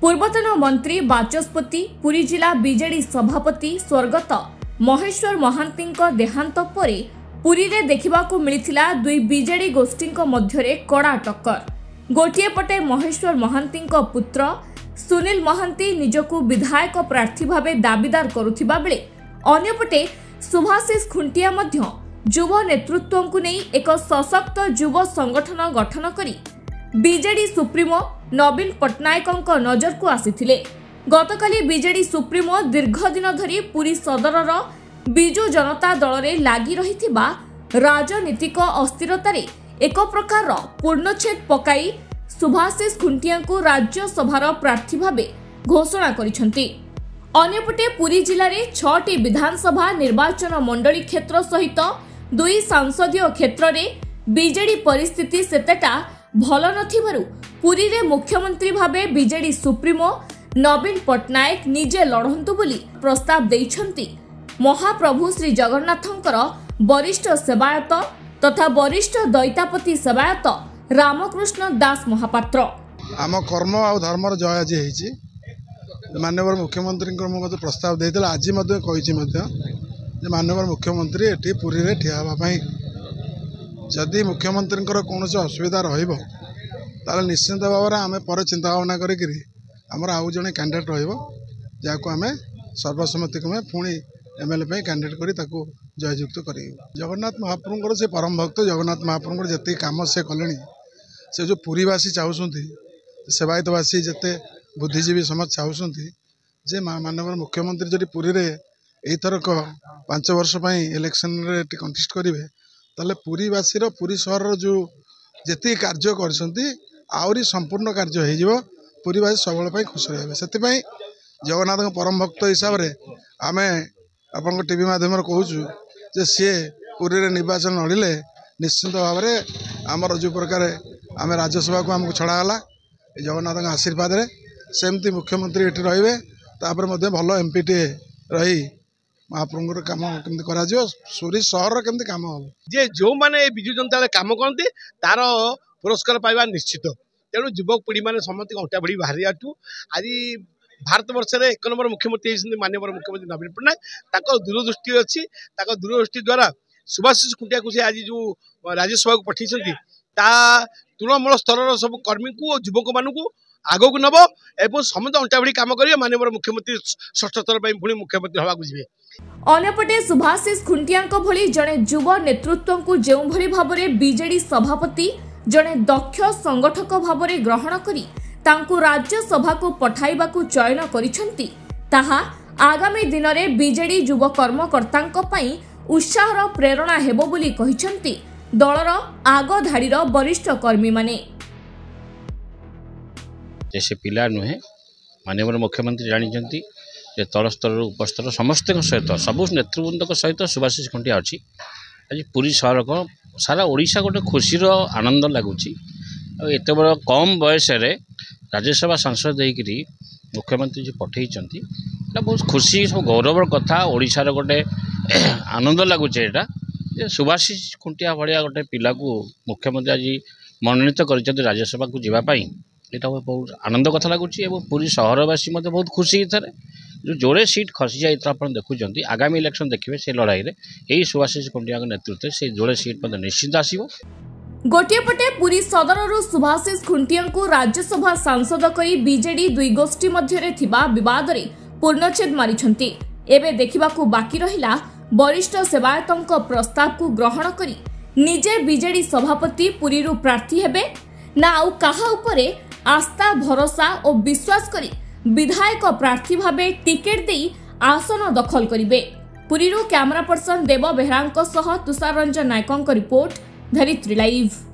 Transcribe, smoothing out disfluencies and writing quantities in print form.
पूर्वतन मंत्री बाचस्पति पुरी जिला बीजेडी सभापति स्वर्गत महेश्वर महांती देहांत पर पुरी रे देखिबाकू मिलिथिला दुई बीजेडी गोष्ठी मध्यरे कड़ा टक्कर। गोटिए पटे महेश्वर महांती पुत्र सुनील महांती निजकू विधायक प्रार्थी भावे दाबीदार करुथिबा बेले अन्यपटे सुभाषिष खुंटिया मध्य युव नेतृत्व को नहीं एक सशक्त युव संगठन गठन करी बीजेडी सुप्रीमो नवीन पट्टनायक नजर को आसीथिले। गतकाली बीजेडी सुप्रीमो दीर्घ दिन धरी पुरी सदरर बिजु जनता दल रे लागी रहिथिबा राजनीतिक अस्थिरतारे एक प्रकार पूर्णछेद पकाई सुभाषिष खुंटिया को राज्यसभार प्रार्थी भावे घोषणा करिसंती। अन्यपटे पुरी जिले में 6टी विधानसभा निर्वाचन मंडली क्षेत्र सहित 2 सांसदीय क्षेत्र में बीजेडी परिस्थिति सेतेटा भल नथिबारु पुरी रे मुख्यमंत्री भावे बीजेडी सुप्रीमो नवीन पट्टनायक निजे लढंतु बोली प्रस्ताव देइछंती महाप्रभु श्री जगन्नाथंकर वरिष्ठ सेवायत तथा वरिष्ठ दैतापति सेवायत रामकृष्ण दास महापात्र। आम कर्म आ धर्मर जय आज होईची माननीय मुख्यमंत्री प्रस्ताव देते आज माननीय मुख्यमंत्री एटी पुरी रे ठिया होगा जदि मुख्यमंत्री कौन असुविधा रहा निश्चिंत भाव में आम पर चिंता भावना करमर आउ जड़े कैंडिडेट रहा आम सर्वसम्मति में पुणी एमएलए कैंडिडेट कर जययुक्त कर जगन्नाथ महाप्रभु से परम भक्त जगन्नाथ महाप्रभु जिते कम से कले से जो पुरीवासी चाहते सेवायतवासी जिते बुद्धिजीवी समाज चाहते जे माननीय मुख्यमंत्री जब पुरी रे एथरक 5 वर्ष इलेक्शन रे कंटेस्ट करेंगे ताले पुरीवासी पुरी सहर जो जिते कार्य कर संपूर्ण कार्य हो पुरीवासी सबल खुश रहे से जगन्नाथ परम भक्त हिसाब से आम आप टीवी माध्यम कहूँ जे सी पुरी रे निर्वाचन लड़िले निश्चिंत भाव में आमर जो प्रकार आम राज्यसभा को आमको छड़ाला जगन्नाथ आशीर्वाद रे सेमती मुख्यमंत्री ये रही भल एमपीटी रही महाप्रभु कम केमती करा सूरी सहर केमती कम हम जे जो माने बिजु जनता दल काम करते तार पुरस्कार पाइबा निश्चित। तेणु युवक पीढ़ी मैंने समस्त अंटा भिड़ी बाहरी आठू आज भारत वर्ष में 1 नंबर मुख्यमंत्री माननीय मुख्यमंत्री नवीन पट्टनायक दूरदृष्टि अच्छी दूरदृष्टि द्वारा सुभाषिष खुंटिया को आज जो राज्यसभा को पठे तृणमूल स्तर सब कर्मी को युवक मानू आग को नब एवं समस्त अंटा भिड़ी कम करेंगे माननीय मुख्यमंत्री 6ठ थर पुणी मुख्यमंत्री हवा जी। अन्यपटे सुभाषिष खुंटिया भली जड़े युव नेतृत्व को जो भली भाबरे बीजेडी सभापति जड़े दक्ष संगठक भाबरे ग्रहण करी तांकु राज्यसभा को पठाइबा को चयन करिसंती ताहा आगामी दिन में बीजेडी युव कर्मकर्तांक पई उत्साहर प्रेरणा हेबो बोली कहिसंती दलर आग धाड़ीर वरिष्ठ कर्मी माने। जैसे पिला नुहे माननीय मुख्यमंत्री जानी तल स्तर उपस्तर समस्त सहित सबू नेतृवृंद सहित सुभाषिष खुंटिया अच्छी आज पुरी सहर को सारा ओडिशा गोटे खुशीर आनंद लगुच एत बड़ कम बयस राज्यसभा सांसद होकर मुख्यमंत्री जो पठे बहुत खुशी सब गौरवर कथा ओडिशार गोटे आनंद लगुच ये सुभाषिष खुंटिया भाया गोटे पिला को मुख्यमंत्री आज मनोनीत कर राज्यसभा को जावाई यहाँ बहुत आनंद कथा लगुच पूरी सहरवासी बहुत खुशी थे जो जोड़े सीट खसी जाए आप देखुं आगामी इलेक्शन देखिए से लड़ाई में यही सुभाषिष खुंटिया नेतृत्व से जोड़े सीट निश्चित आसो। गोटे पटे पुरी सदरर सुभाषिष खुंटिया को राज्यसभा सांसद करी बीजेडी दुई गोष्ठी मध्यरे थिबा विवाद रे पूर्णछेद मारिछंती। एबे देखिबाकू बाकी रहिला वरिष्ठ सेवायतंक प्रस्ताव को ग्रहण करी निजे बीजेडी सभापति पुरी प्रार्थी हेबे ना आउ काहा उपरे आस्था भरोसा और विश्वास करी विधायक प्रार्थी भावे टिकेट देई आसन दखल करिवे। पुरीरू कैमरा पर्सन देव बेहरांक सह तुषार रंजन नायकंक रिपोर्ट धरित्री लाइव।